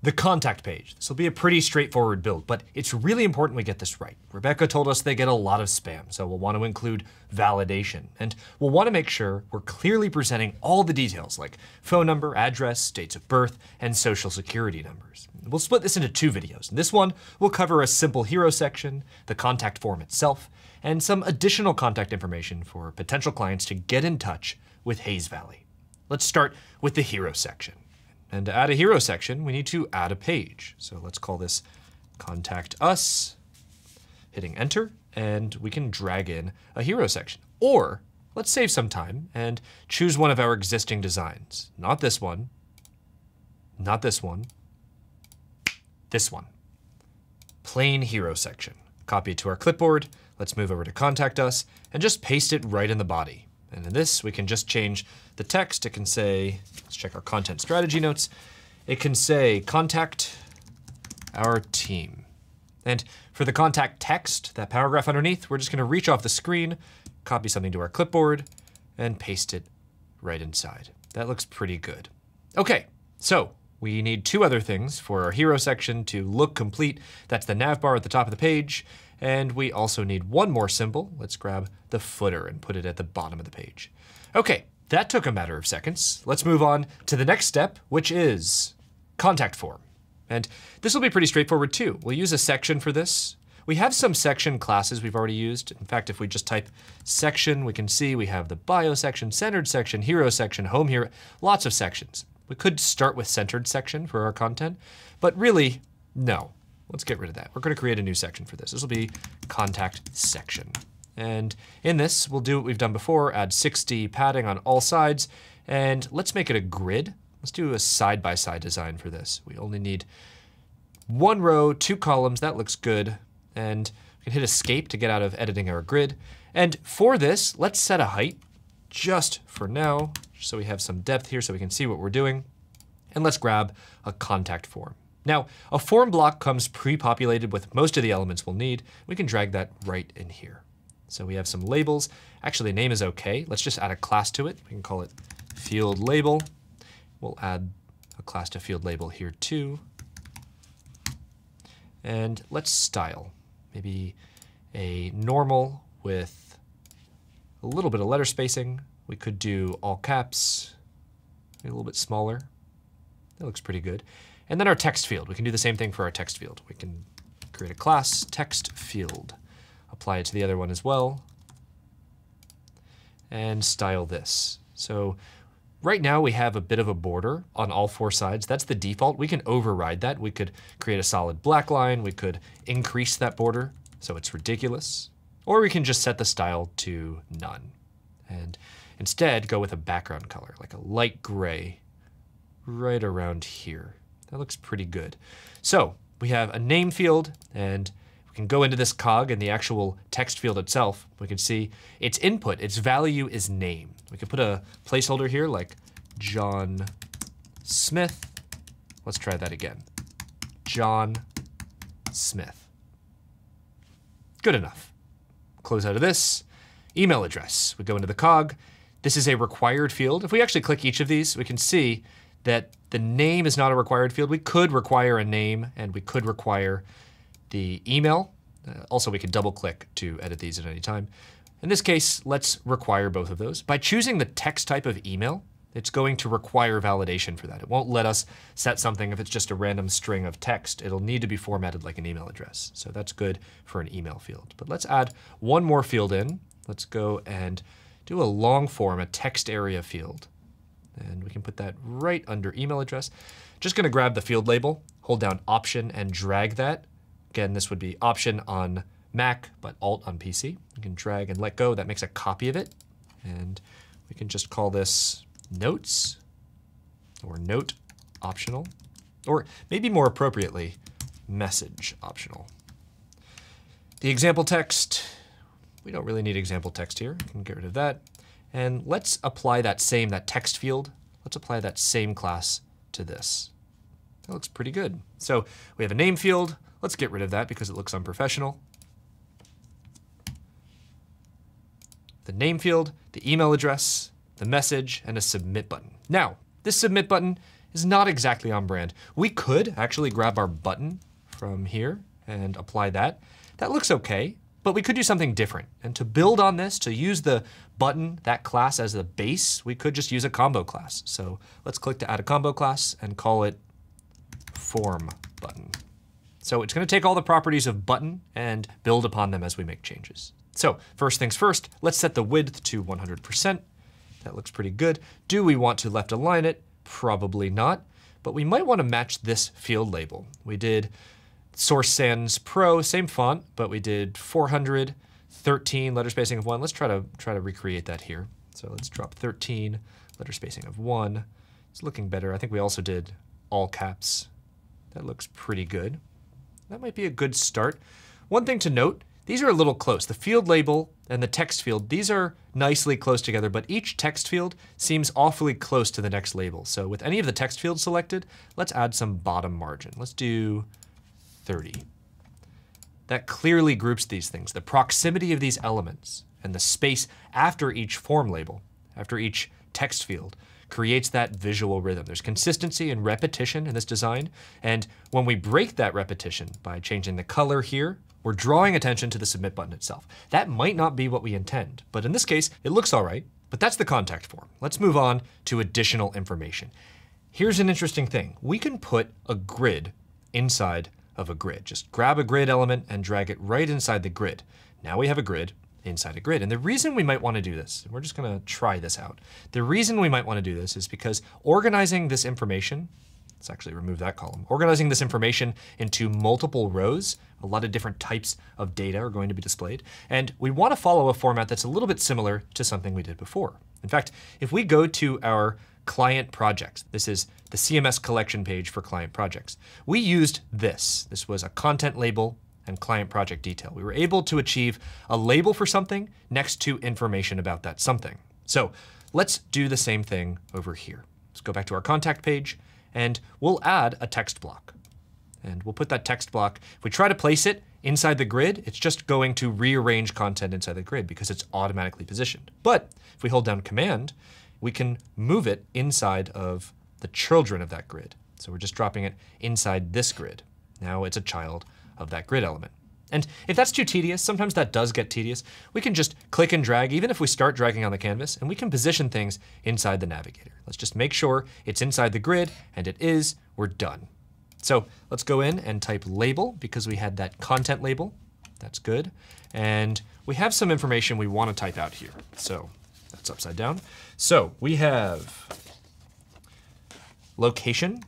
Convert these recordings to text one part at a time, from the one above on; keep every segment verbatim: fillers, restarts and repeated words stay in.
The contact page. This will be a pretty straightforward build, but it's really important we get this right. Rebecca told us they get a lot of spam, so we'll want to include validation. And we'll want to make sure we're clearly presenting all the details like phone number, address, dates of birth, and social security numbers. We'll split this into two videos. In this one, we'll cover a simple hero section, the contact form itself, and some additional contact information for potential clients to get in touch with Hayes Valley. Let's start with the hero section. And to add a hero section, we need to add a page. So let's call this Contact Us, hitting enter, and we can drag in a hero section. Or let's save some time and choose one of our existing designs. Not this one, not this one, this one. Plain hero section. Copy it to our clipboard. Let's move over to Contact Us and just paste it right in the body. And in this, we can just change the text. It can say, let's check our content strategy notes. It can say, contact our team. And for the contact text, that paragraph underneath, we're just gonna reach off the screen, copy something to our clipboard, and paste it right inside. That looks pretty good. Okay, so we need two other things for our hero section to look complete. That's the nav bar at the top of the page. And we also need one more symbol. Let's grab the footer and put it at the bottom of the page. Okay, that took a matter of seconds. Let's move on to the next step, which is contact form. And this will be pretty straightforward too. We'll use a section for this. We have some section classes we've already used. In fact, if we just type section, we can see we have the bio section, centered section, hero section, home hero, lots of sections. We could start with centered section for our content, but really, no. Let's get rid of that. We're gonna create a new section for this. This will be contact section. And in this, we'll do what we've done before, add sixty padding on all sides, and let's make it a grid. Let's do a side-by-side design for this. We only need one row, two columns, that looks good. And we can hit escape to get out of editing our grid. And for this, let's set a height just for now, so we have some depth here so we can see what we're doing. And let's grab a contact form. Now, a form block comes pre-populated with most of the elements we'll need. We can drag that right in here. So we have some labels. Actually, name is okay. Let's just add a class to it. We can call it field label. We'll add a class to field label here too. And let's style. Maybe a normal with a little bit of letter spacing. We could do all caps, maybe a little bit smaller. That looks pretty good. And then our text field. We can do the same thing for our text field. We can create a class, text field. Apply it to the other one as well. And style this. So right now we have a bit of a border on all four sides. That's the default. We can override that. We could create a solid black line. We could increase that border so it's ridiculous. Or we can just set the style to none. And instead go with a background color, like a light gray right around here. That looks pretty good. So we have a name field, and we can go into this cog in the actual text field itself. We can see its input, its value is name. We can put a placeholder here like John Smith. Let's try that again. John Smith. Good enough. Close out of this. Email address. We go into the cog. This is a required field. If we actually click each of these, we can see that the name is not a required field. We could require a name, and we could require the email. Uh, also, we could double click to edit these at any time. In this case, let's require both of those. By choosing the text type of email, it's going to require validation for that. It won't let us set something if it's just a random string of text. It'll need to be formatted like an email address. So that's good for an email field. But let's add one more field in. Let's go and do a long form, a text area field. And we can put that right under email address. Just gonna grab the field label, hold down Option and drag that. Again, this would be Option on Mac, but Alt on P C. You can drag and let go. That makes a copy of it. And we can just call this Notes or Note Optional, or maybe more appropriately, Message Optional. The example text, we don't really need example text here. We can get rid of that. And let's apply that same, that text field, let's apply that same class to this. That looks pretty good. So we have a name field. Let's get rid of that because it looks unprofessional. The name field, the email address, the message, and a submit button. Now, this submit button is not exactly on brand. We could actually grab our button from here and apply that. That looks okay, but we could do something different. And to build on this, to use the button, that class as the base, we could just use a combo class. So let's click to add a combo class and call it form button. So it's going to take all the properties of button and build upon them as we make changes. So first things first, let's set the width to one hundred percent. That looks pretty good. Do we want to left align it? Probably not, but we might want to match this field label. We did Source Sans Pro, same font, but we did four hundred, thirteen, letter spacing of one. Let's try to try to recreate that here. So let's drop thirteen, letter spacing of one. It's looking better. I think we also did all caps. That looks pretty good. That might be a good start. One thing to note, these are a little close. The field label and the text field, these are nicely close together, but each text field seems awfully close to the next label. So with any of the text fields selected, let's add some bottom margin. Let's do thirty. That clearly groups these things. The proximity of these elements and the space after each form label, after each text field, creates that visual rhythm. There's consistency and repetition in this design, and when we break that repetition by changing the color here, we're drawing attention to the submit button itself. That might not be what we intend, but in this case, it looks all right, but that's the contact form. Let's move on to additional information. Here's an interesting thing. We can put a grid inside of a grid. Just grab a grid element and drag it right inside the grid. Now we have a grid inside a grid. And the reason we might want to do this, we're just going to try this out. The reason we might want to do this is because organizing this information, let's actually remove that column, organizing this information into multiple rows, a lot of different types of data are going to be displayed. And we want to follow a format that's a little bit similar to something we did before. In fact, if we go to our client projects, this is the C M S collection page for client projects, we used this. This was a content label and client project detail. We were able to achieve a label for something next to information about that something. So let's do the same thing over here. Let's go back to our contact page and we'll add a text block. And we'll put that text block, if we try to place it inside the grid, it's just going to rearrange content inside the grid because it's automatically positioned. But if we hold down Command, we can move it inside of the children of that grid. So we're just dropping it inside this grid. Now it's a child of that grid element. And if that's too tedious, sometimes that does get tedious, we can just click and drag, even if we start dragging on the canvas, and we can position things inside the navigator. Let's just make sure it's inside the grid, and it is, we're done. So let's go in and type label because we had that content label. That's good. And we have some information we want to type out here. So that's upside down. So we have location,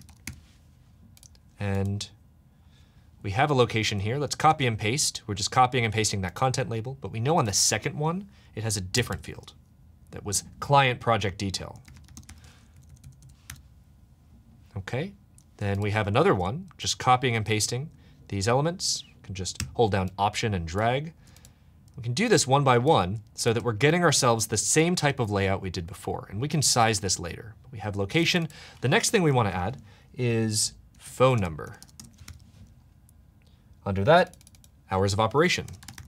and we have a location here. Let's copy and paste. We're just copying and pasting that content label, but we know on the second one, it has a different field. That was client project detail. Okay, then we have another one, just copying and pasting these elements. We can just hold down Option and drag. We can do this one by one so that we're getting ourselves the same type of layout we did before, and we can size this later. We have location. The next thing we want to add is phone number. Under that, hours of operation.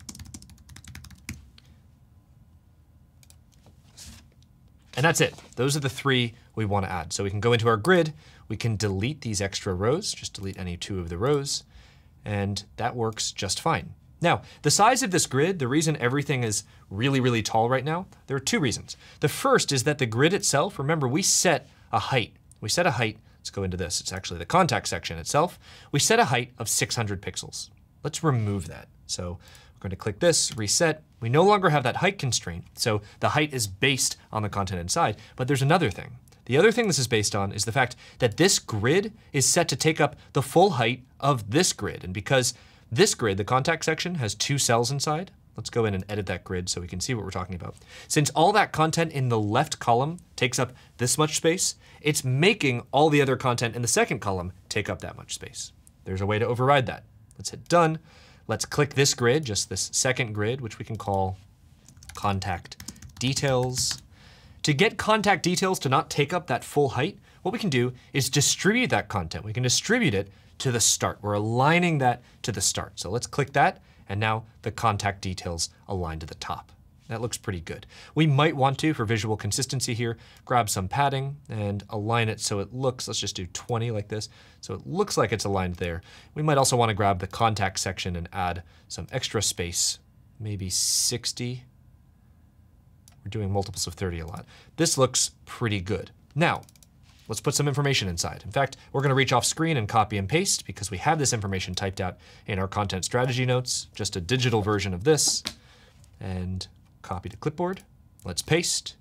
And that's it. Those are the three we want to add. So we can go into our grid, we can delete these extra rows, just delete any two of the rows, and that works just fine. Now, the size of this grid, the reason everything is really, really tall right now, there are two reasons. The first is that the grid itself, remember, we set a height. We set a height, let's go into this. It's actually the contact section itself. We set a height of six hundred pixels. Let's remove that. So we're going to click this, reset. We no longer have that height constraint. So the height is based on the content inside, but there's another thing. The other thing this is based on is the fact that this grid is set to take up the full height of this grid. And because this grid, the contact section, has two cells inside, let's go in and edit that grid so we can see what we're talking about. Since all that content in the left column takes up this much space, it's making all the other content in the second column take up that much space. There's a way to override that. Let's hit done. Let's click this grid, just this second grid, which we can call contact details. To get contact details to not take up that full height, what we can do is distribute that content. We can distribute it to the start. We're aligning that to the start. So let's click that, and now the contact details align to the top. That looks pretty good. We might want to, for visual consistency here, grab some padding and align it so it looks, let's just do twenty like this, so it looks like it's aligned there. We might also want to grab the contact section and add some extra space, maybe sixty. We're doing multiples of thirty a lot. This looks pretty good. Now, let's put some information inside. In fact, we're going to reach off screen and copy and paste because we have this information typed out in our content strategy notes, just a digital version of this. And copy to clipboard. Let's paste.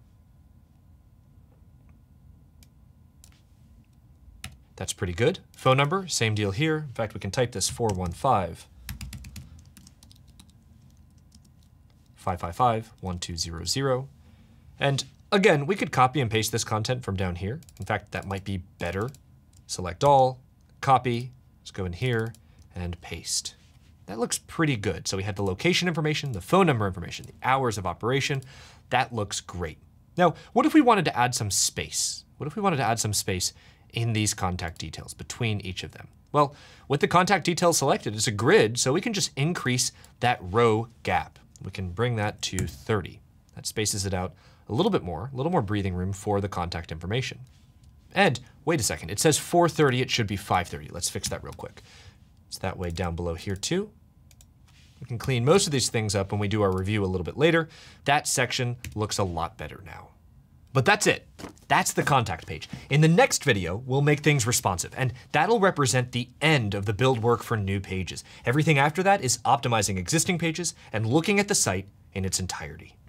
That's pretty good. Phone number, same deal here. In fact, we can type this four one five, five five five, one two zero zero. And again, we could copy and paste this content from down here. In fact, that might be better. Select all, copy, let's go in here and paste. That looks pretty good. So we have the location information, the phone number information, the hours of operation. That looks great. Now, what if we wanted to add some space? What if we wanted to add some space in these contact details between each of them? Well, with the contact details selected, it's a grid, so we can just increase that row gap. We can bring that to thirty. That spaces it out a little bit more, a little more breathing room for the contact information. And wait a second, it says four thirty, it should be five thirty. Let's fix that real quick. It's that way down below here too. We can clean most of these things up when we do our review a little bit later. That section looks a lot better now. But that's it. That's the contact page. In the next video, we'll make things responsive, and that'll represent the end of the build work for new pages. Everything after that is optimizing existing pages and looking at the site in its entirety.